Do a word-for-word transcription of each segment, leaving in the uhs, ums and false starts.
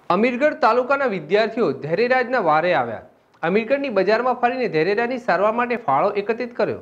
અમીરગઢ તાલુકાના વિદ્યાર્થીઓ ધૈર્યરાજના વારે આવ્યા. અમીરગઢની બજારમાં ફરીને ધૈર્યરાજની સારવાર માટે ફાળો એકત્રિત કર્યો.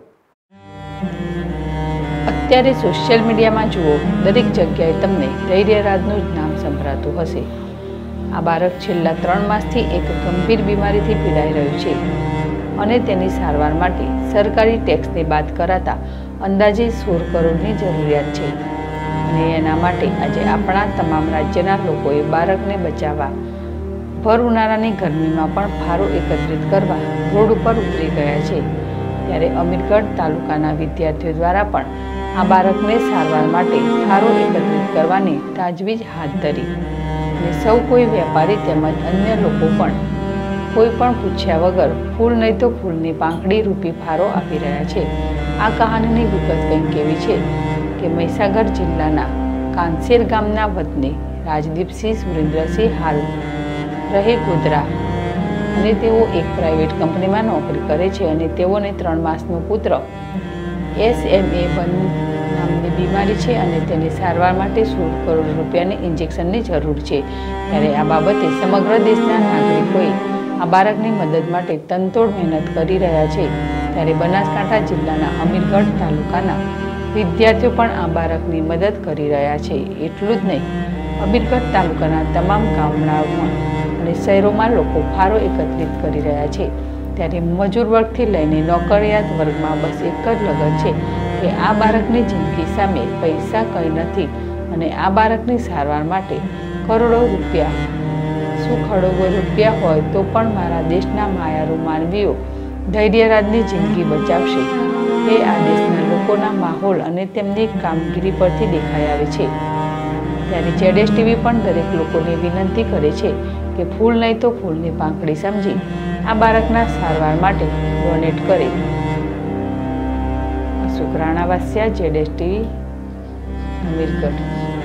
અત્યારે સોશિયલ મીડિયામાં જુઓ, દરેક જગ્યાએ તમને ધૈર્યરાજનું જ નામ સંભળાતું હશે. આ બાળક છેલ્લા ત્રણ માસથી એક ગંભીર બીમારીથી પીડાઈ રહ્યું છે અને તેની સારવાર માટે સરકારી ટેક્સને બાદ કરાતા અંદાજે સોળ કરોડની જરૂરિયાત છે. અને એના માટે આજે આપણા તમામ રાજ્યના લોકોએ બાળકને બચાવવા ભર ઉનાળાની ગરમીમાં પણ ફાળો એકત્રિત કરવા રોડ ઉપર ઉતરી ગયા છે. ત્યારે અમીરગઢ તાલુકાના વિદ્યાર્થીઓ દ્વારા પણ આ બાળકને સારવાર માટે ફાળો એકત્રિત કરવાની તાજવીજ હાથ ધરી અને સૌ કોઈ વેપારી તેમજ અન્ય લોકો પણ કોઈ પણ પૂછ્યા વગર ફૂલ નહીં તો ફૂલની પાંખડી રૂપી ફાળો આપી રહ્યા છે. આ કહાનીની વિગત કંઈક એવી છે કે મહીસાગર જિલ્લાના કાંસેર ગામના વતની રાજદીપસિંહ સુરેન્દ્રસિંહ હાલ રહે ગોધરા અને તેઓ એક પ્રાઇવેટ કંપનીમાં નોકરી કરે છે અને તેઓને ત્રણ માસનો પુત્ર એસ એમ એ વન નામની બીમારી છે અને તેની સારવાર માટે સોળ કરોડ રૂપિયાની ઇન્જેક્શનની જરૂર છે. ત્યારે આ બાબતે સમગ્ર દેશના નાગરિકોએ આ બાળકની મદદ માટે તનતોડ મહેનત કરી રહ્યા છે. ત્યારે બનાસકાંઠા જિલ્લાના અમીરગઢ તાલુકાના વિદ્યાર્થીઓ પણ આ બાળકની મદદ કરી રહ્યા છે. એટલું જ નહીં, અમીરગઢ તાલુકાના તમામ ગામડાઓમાં અને શહેરોમાં લોકો ફાળો એકત્રિત કરી રહ્યા છે. ત્યારે મજૂર વર્ગથી લઈને નોકરિયાત વર્ગમાં બસ એક જ લગન છે કે આ બાળકની જિંદગી સામે પૈસા કંઈ નથી અને આ બાળકની સારવાર માટે કરોડો રૂપિયા શું ખડોગો રૂપિયા હોય તો પણ મારા દેશના માયારૂ માનવીઓ ધૈર્યરાજની જિંદગી બચાવશે એ આ દેશના લોકોના માહોલ અને તેમની કામગીરી પરથી દેખાઈ આવે છે. ત્યારે જેડેશ ટીવી પણ દરેક લોકોને વિનંતી કરે છે કે ફૂલ નહીં તો ફૂલની પાંખડી સમજી આ બાળકના સારવાર માટે ડોનેટ કરે. શુક્રાણા વાસ્યા, જેડેશ ટીવી, અમીરગઢ.